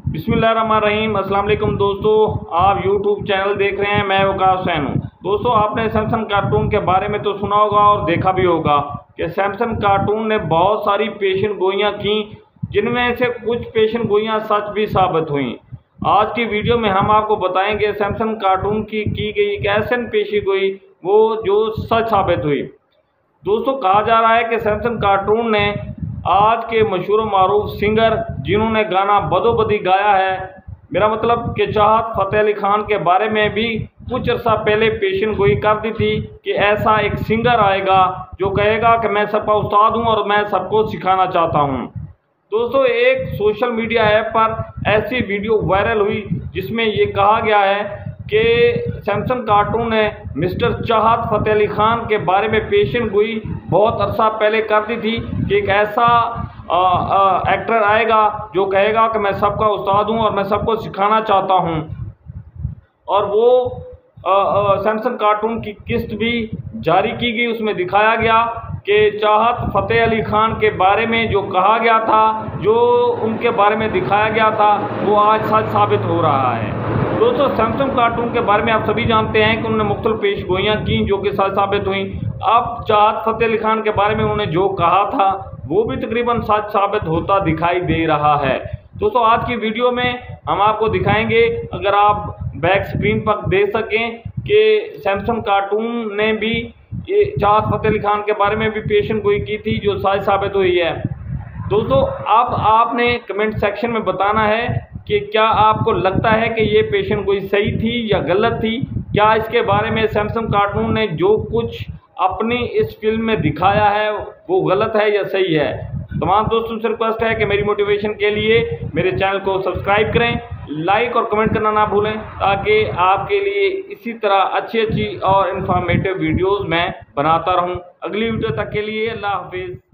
बिस्मिल्लाहिर्रहमानिर्रहीम। अस्सलाम वालेकुम दोस्तों, आप यूट्यूब चैनल देख रहे हैं। मैं वकास हुसैन हूँ। दोस्तों, आपने सैमसंग कार्टून के बारे में तो सुना होगा और देखा भी होगा कि सैमसंग कार्टून ने बहुत सारी पेशन गोइयाँ की, जिनमें से कुछ पेशन गोइयाँ सच भी साबित हुई। आज की वीडियो में हम आपको बताएंगे सैमसंग कार्टून की गई एक ऐसी पेशी गोई वो जो सच साबित हुई। दोस्तों, कहा जा रहा है कि सैमसंग कार्टून ने आज के मशहूर मारूफ सिंगर जिन्होंने गाना बदोबदी गाया है, मेरा मतलब कि चाहत फ़तेह अली खान के बारे में भी कुछ अर्सा पहले पेशन गोई कर दी थी कि ऐसा एक सिंगर आएगा जो कहेगा कि मैं सबका उस्ताद हूं और मैं सबको सिखाना चाहता हूं। दोस्तों, एक सोशल मीडिया ऐप पर ऐसी वीडियो वायरल हुई जिसमें ये कहा गया है कि सैमसंग कार्टून ने मिस्टर चाहत फ़तेह अली खान के बारे में पेशन गोई बहुत अरसा पहले कर दी थी कि एक ऐसा एक्टर आएगा जो कहेगा कि मैं सबका उस्ताद हूं और मैं सबको सिखाना चाहता हूं। और वो सैमसंग कार्टून की किस्त भी जारी की गई। उसमें दिखाया गया कि चाहत फ़तेह अली खान के बारे में जो कहा गया था, जो उनके बारे में दिखाया गया था, वो आज सच साबित हो रहा है। दोस्तों, सैमसंग कार्टून के बारे में आप सभी जानते हैं कि उन्होंने मुख्तलिफ पेश गोइयाँ की जो कि सच साबित हुई। अब चाहत फ़तेह अली खान के बारे में उन्होंने जो कहा था वो भी तकरीबन सच साबित होता दिखाई दे रहा है। दोस्तों, आज की वीडियो में हम आपको दिखाएंगे, अगर आप बैक स्क्रीन पर देख सकें, कि सैमसंग कार्टून ने भी ये चाहत फ़तेह अली खान के बारे में भी पेशन गोई की थी जो सच साबित हुई है। दोस्तों, अब आपने कमेंट सेक्शन में बताना है कि क्या आपको लगता है कि ये पेशन गोई सही थी या गलत थी। क्या इसके बारे में सैमसंग कार्टून ने जो कुछ अपनी इस फिल्म में दिखाया है वो गलत है या सही है। तमाम दोस्तों से रिक्वेस्ट है कि मेरी मोटिवेशन के लिए मेरे चैनल को सब्सक्राइब करें, लाइक और कमेंट करना ना भूलें, ताकि आपके लिए इसी तरह अच्छी और इन्फॉर्मेटिव वीडियोज़ मैं बनाता रहूं। अगली वीडियो तक के लिए अल्लाह हाफिज़।